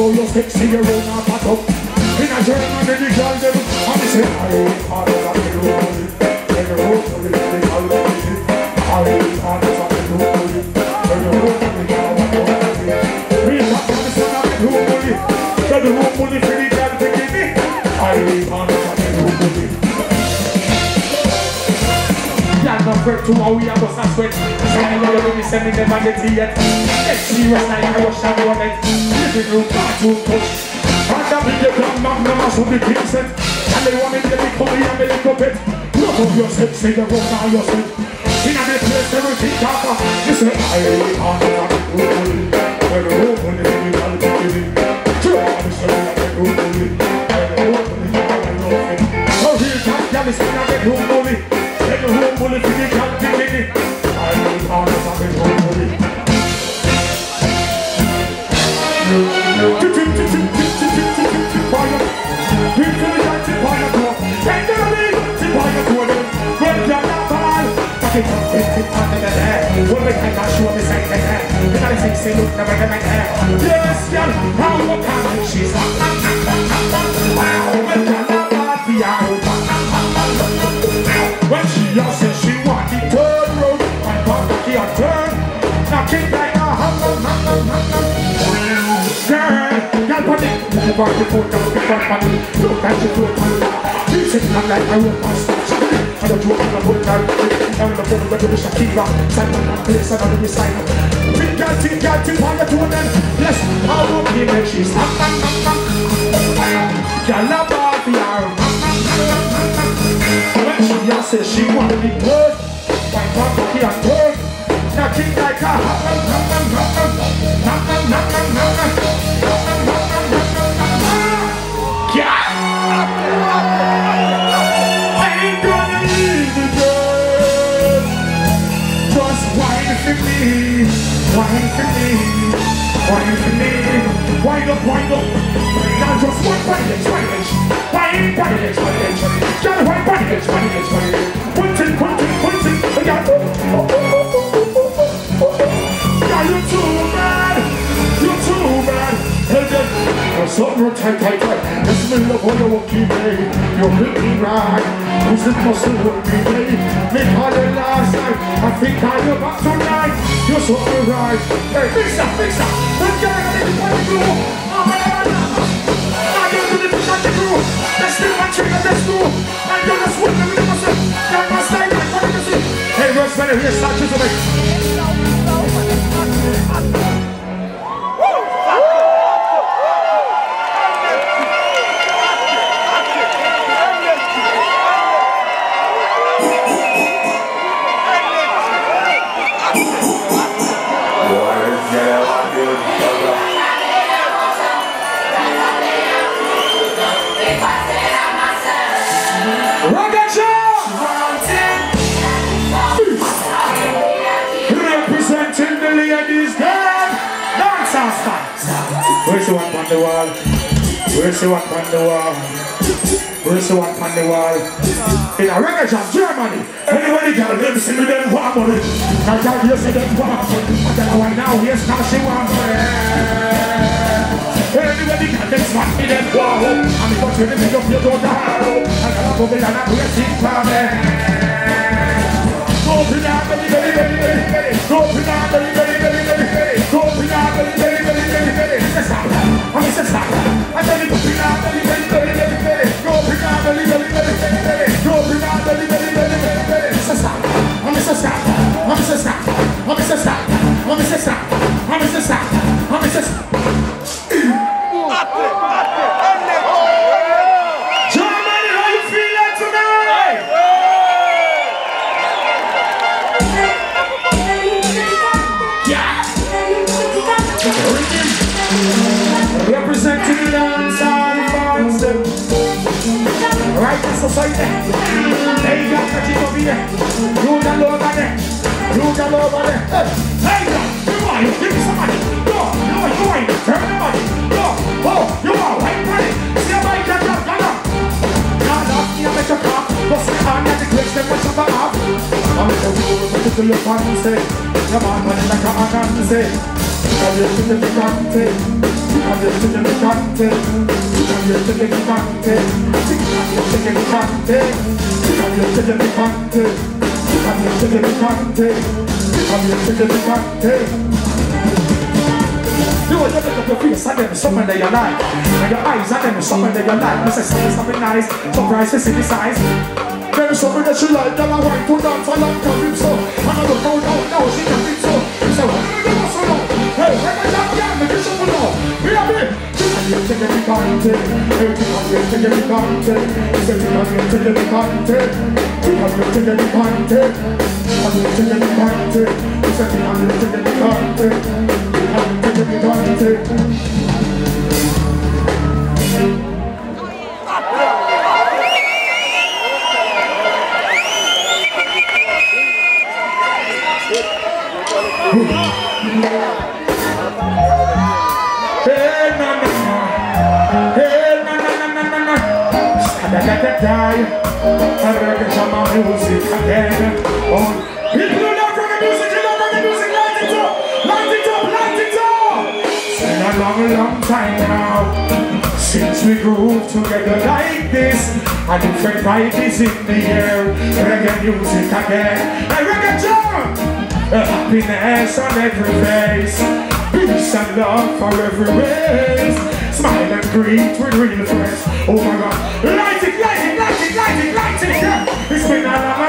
so you sexy, you run up a top. In a German, the girl them, and they say, I ain't hard as I can do it. When you roll for it, they call it. I ain't hard as I can do it. When you roll for it, they call it. We got to the son of the room bully. Tell the room bully for the girl to give me. I ain't hard as I can do it. Yeah, I'm not afraid to how we are just a sweat. So I know you're going to be sending them on the tea yet. Let's see what's like, I was shy on it. Living room, cartoon touch. And that be the grand magnum as who the king said. And they want me to be coming and be little bit. Look up yourself, say the road now yourself. In a place, everything darker. You say, I ain't on the road. When the road, when the thing is all the beginning. Sure, I'm sorry, I can't do it. When the road, when the thing is all the beginning. So here's that, yeah, listen, I get home bully. Let the home bully for the girl beginning. I ain't on the fucking home bully. Woman can show me say that. Because they say look never never there. Yes, girl, how you can she's when she says she want the third road, my papa he a turn. Knocking like a girl, girl put it. You want to put down the front money. Look at your foot man. You sit down like a rope and start. I don't want to put down the phone with the Shakira. Simon and place another design. Think girl, on the tone then. Yes, how would he make she's girl a mafia. When she says she want to be good, my papa he a turn. Knocking like a wine for me, wind up, now just one body, wine, gotta wine body, pointing, yeah, you're too bad, something tight, this is the one that will keep me, you're really right, who's it muscle will be me, make all the last night, I think I'm about tonight, you're so right, hey, fix up, what guy I need to find the glue, I don't do the fish at the crew, let's do my trick at the school, I'm gonna swim them with myself, got my style, like what do you see, hey, what's better, here's Sanchez of it. Representing the ladies there, dance style. Where's the one on the wall? Where's the one on the wall? Where's the one on the wall? In a record shop, Germany. Anybody can live, see me them want money. Now tell you say them want money. I tell her right now, here's now she want money. Anybody can live, want me them want. I'm going to live up your daughter. I'm going to go below and we're sing for me. Open up, baby, go open up, baby, go open up, baby, stop. I'm Mr. Stop. I tell you, go open up, baby, go open up, baby, go open up, baby, Mr. Stop. I'm Mr. Stop. I'm Mr. Stop. I'm Mr. Stop. I'm Mr. Stop. I'm Mr. Stop. I'm Mr. Stop. Germany, how you feeling tonight? Representing the dance and right in society. Hey, you got to over here. You got over there. You got over there. Hey, you are. Give me some money. Go. You ain't. Turn the money. Go. Oh, you are. White money. See how I got up. Now, you make your car. Go sit down at the place. Then what's up? I'm going to do your fancy. Come on, money like a fancy. I'm going to do the fancy. You will just look up your face and then something that you like. And your eyes and then something that you like. I say something nice, surprise to see the size. Then something that she like, then I want to dance a long time so. And I don't know, no, she can be so. So, hey, where my job again? The bishop will know. We are here. And you're taking me content. Because you're taking me content. Because you're taking me content. Because you're taking me content. Because you're taking me content. Because you're taking me content. Music again. People who love reggae music, you love reggae music, light it up, light it up, light it up. It's been a long, long time now since we grew together like this. A different vibe is in the air. Reggae music again, a reggae drum. Happiness on every face, peace and love for every race. Smile and greet with real friends. Oh my God, light it, light it, light it, light it, light it. Yeah. It's been a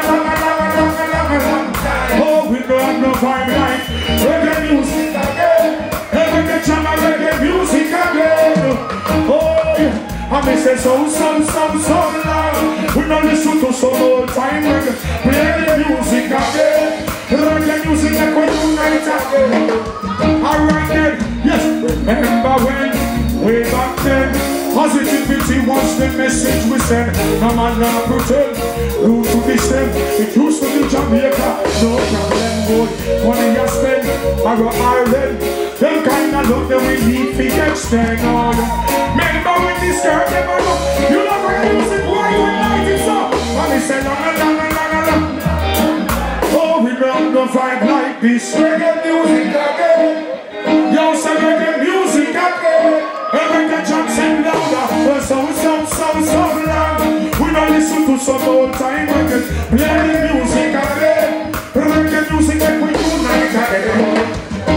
long time. Oh, we don't have no vibe like reggae music again. Reggae jam and reggae music again. Oh, yeah. I miss it so long. We don't listen to some old time reggae. Play the music again. Reggae music like we unite again. Alright then, yes, remember when, way back then. Positivity was the message we sent. No man not pretend. Root to this them. It used to be Jamaica. No problem, boy. Money you spend. I go Ireland. Them kind of love that we need to extend on. Remember when this girl never know. You love her music, why you like it so? And he said, long. Oh, we don't know vibe like this. Reggae music again. Yo, say reggae music again. Reggae Johnson louder, so long. We don't listen to some old time reggae. Play the music again. Reggae music that we unite again.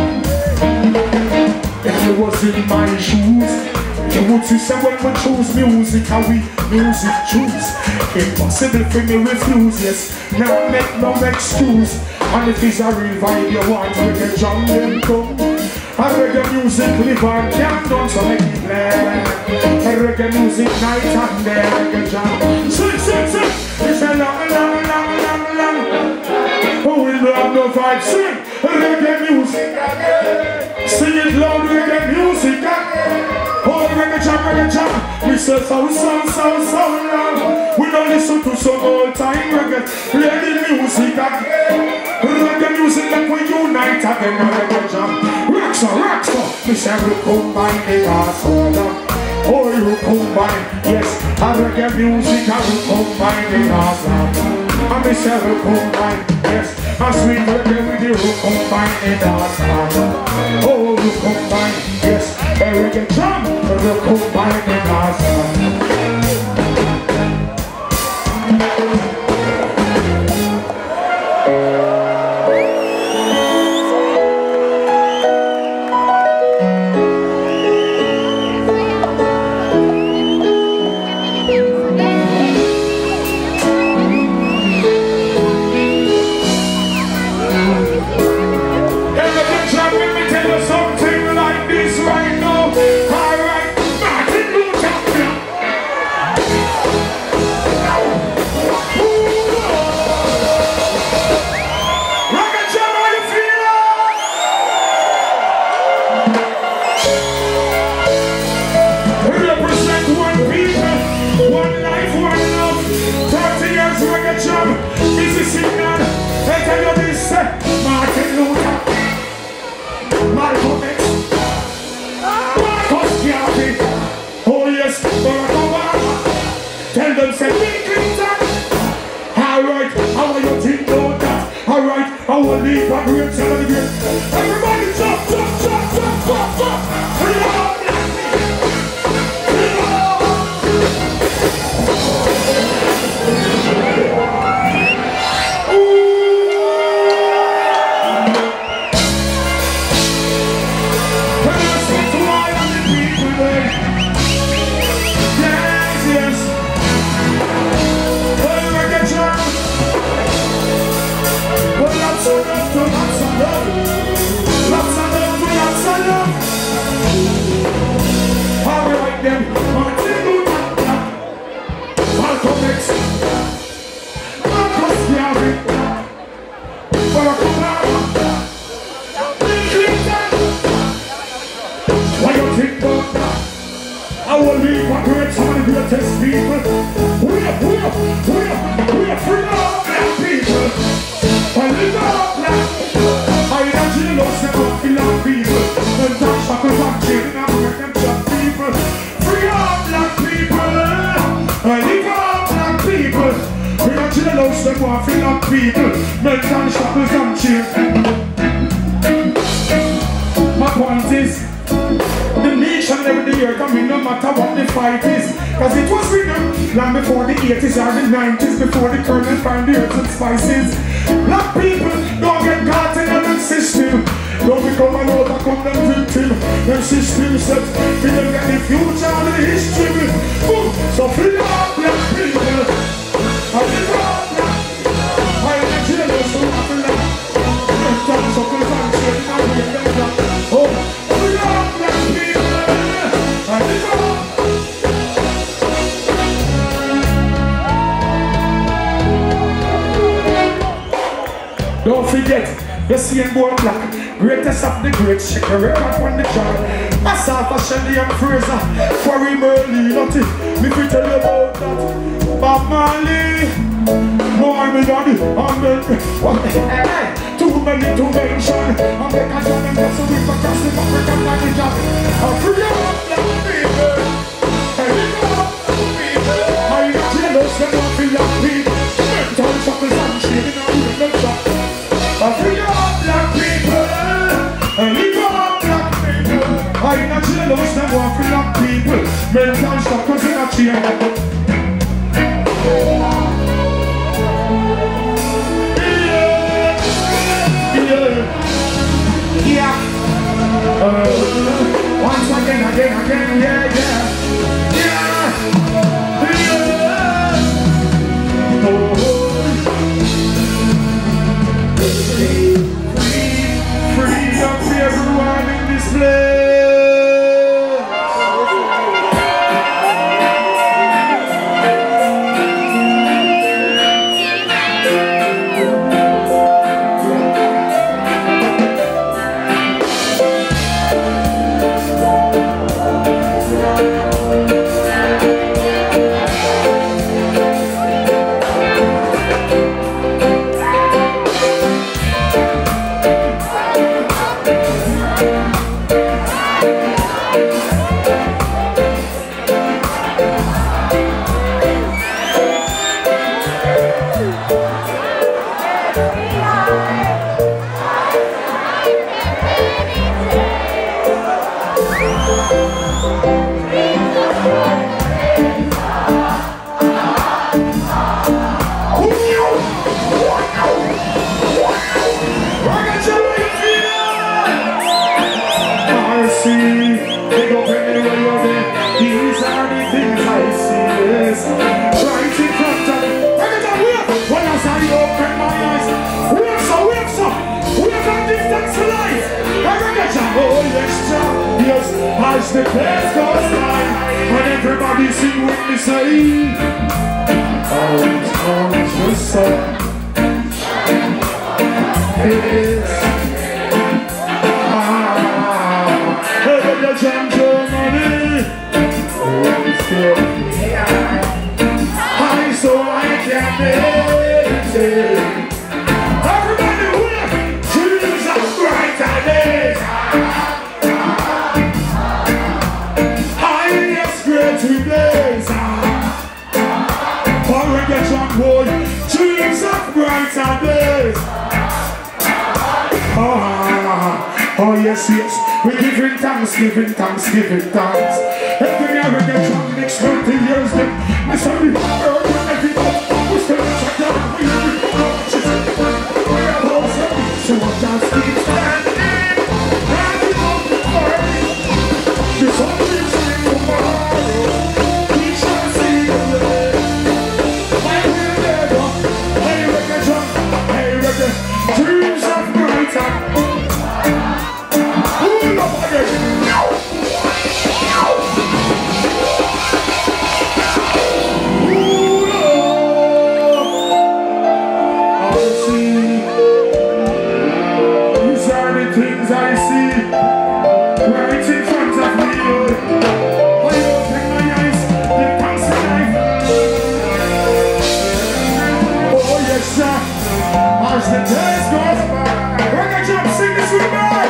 If you was in my shoes, you would see say when we choose music, how we music choose. Impossible for me refuse, yes. Now make no excuse. And if it's a real vibe you want, reggae jam them come. Reggae music live on can't done so make it play. Reggae music night and day, reggae jam. Sing. It's a long. Oh, we don't have no vibe. Sing reggae music again. Sing it loud, reggae music again. Oh, reggae jam. We say so long. We don't listen to some old time reggae. Play the music again. Reggae music like we unite again. Reggae jam. Rockstar. We say we combine the dance. Oh, you combine, yes. I reggae music, I will combine the dance. And we say we combine, yes. I sweet reggae with you, combine the dance. Oh, you combine, yes. A reggae jam, we combine the dance. Everybody jump. we're free up black people. I live up black. I imagine those that don't belong people. And don't shackles and chains and break them black people. Free up black people. I live up black people. We imagine those that want to belong people. Men don't shackles and chains. My point is, the nation every year coming no matter what the fight is. Cause it was written long before the 80s or the 90s, before the colonel found the herbs and spices. Black people don't get caught in the system. Don't become an overcome them victim. Them system sets for them get the future and the history. So free up black people. I live up black. I am jealous of my life. Mental suckles and shit and we get them black. Oh, free up black people. I live up. Don't forget, the same boy black, greatest of the great, check a record on the chart. Myself, Shelly and Fraser, Quarry Merlin, nothing. Me fi tell you about that. Bob Marley, more me daddy, and then too many to mention. I'm like a John and Russell with a cross in African manager. I'm free up black people. I live up people. I ain't jealous, they don't feel like people. Mental shackles and shit in a real shop. Free up black people, live up black people. I ain't not jealous, them want free up people. Men can't stop cause they're not cheering. Yeah. Once again, yeah. Freedom to everyone in this place. As the place goes by, and everybody sing with me say, always comes the sun. It's heaven the jam Germany. I so I can meditate. Everybody with dreams of brighter days. Dreams of brighter days. Oh yes, we're giving thanks. Every year we get drunk, next 20 years then we say we heard everybody. We still check out, we're about so we'll just keep standing. This whole thing's in tomorrow. We shall see the day. Dreams of brighter. Ooh, As the days goes by, reggae jump, sing this with me.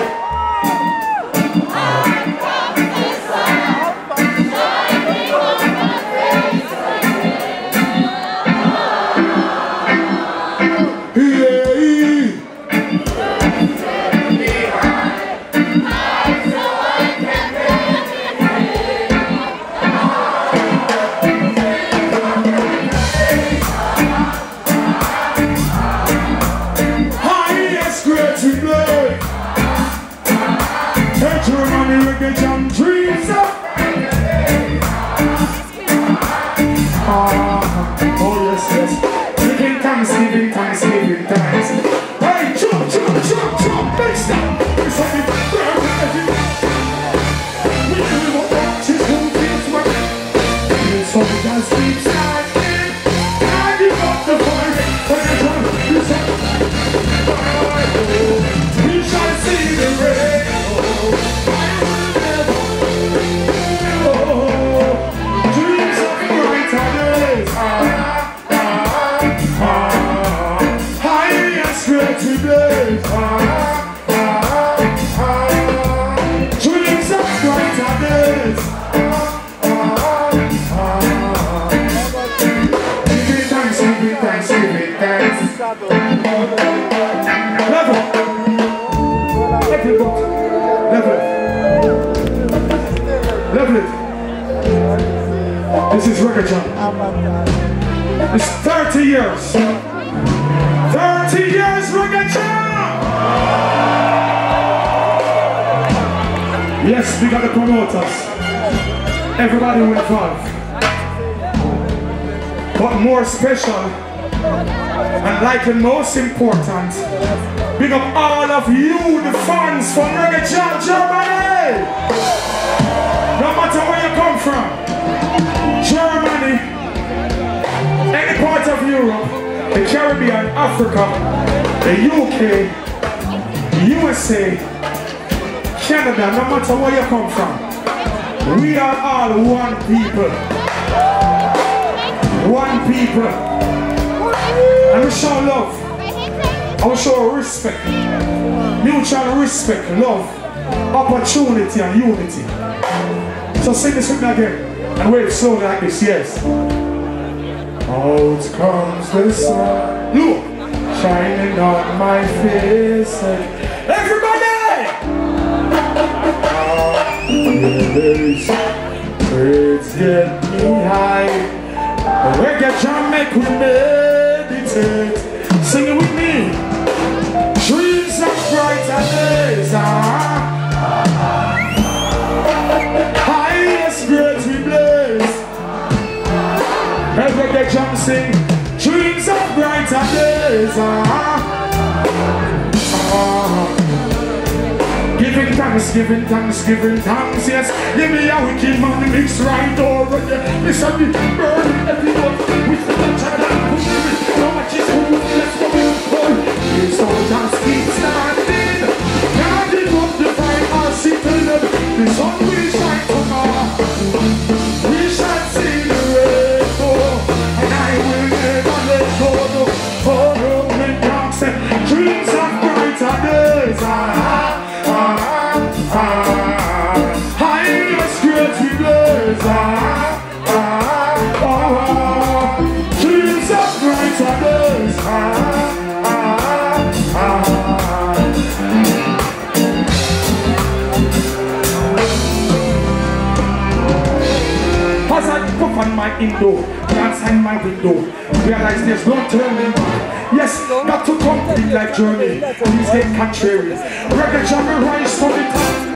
This is Reggae Jump. It's 30 years. 30 years Reggae Jump! Yes, we got the promoters. Everybody will involved. But more special, and like and most important, big up all of you, the fans from Reggae Jump Germany! No matter where you come from, Germany, any part of Europe, the Caribbean, Africa, the UK, USA, Canada, no matter where you come from, we are all one people. One people. And we show love. And we show respect. Mutual respect, love, opportunity and unity. So sing this with me again. And wave slowly like this, yes. Out comes the sun, look, shining on my face. Everybody! Yes, birds get me high. Reggae jam make we meditate. Sing it with me. Dreams of brighter days. Highest grades we blaze. Reggae jam sing. Dreams of brighter days. Giving thanks, yes. Give me a wicked man mix right over there. Listen me, burning everyone with the touch of that. How much is who? Let's go. It's all just keep standing. Can't give up the fight or sit alone. The sun will shine tomorrow. We shall see the rainbow, and I will never let go. For Roman talks and dreams of brighter days. Highest grades we blaze. Dreams of brighter days. As I pop on my window, outside my window, realize there's no turning back. Yes, got to complete like journey. Please get contrary. Reggae jam rise from the top.